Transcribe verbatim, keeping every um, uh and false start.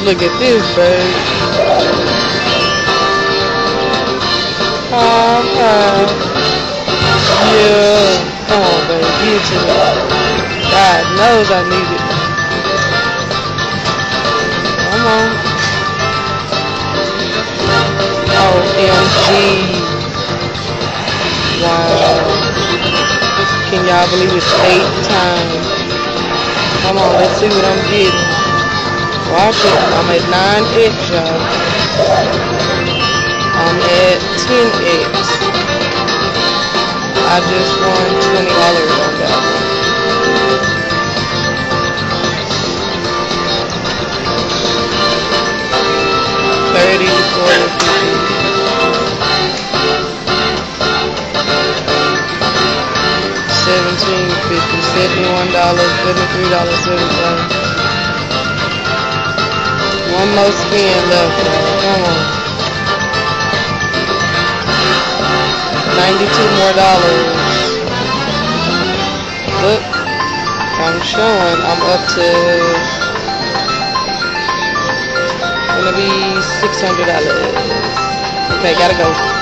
look at this, babe. Okay. Yeah. Come on, babe. Give it to me. God knows I need it. Come on. O M G. Wow. Can y'all believe it's eight times? Come on, let's see what I'm getting. Watch it. I'm at nine X, y'all. I'm at ten X. I just won twenty dollars on that one. thirty, forty, fifty. seventeen fifty, seventy-one dollars, seventy-three dollars, seventy cents. One more spin left, y'all. Come on. ninety-two more dollars. Look, I'm showing I'm up to gonna be six hundred dollars. Okay, gotta go.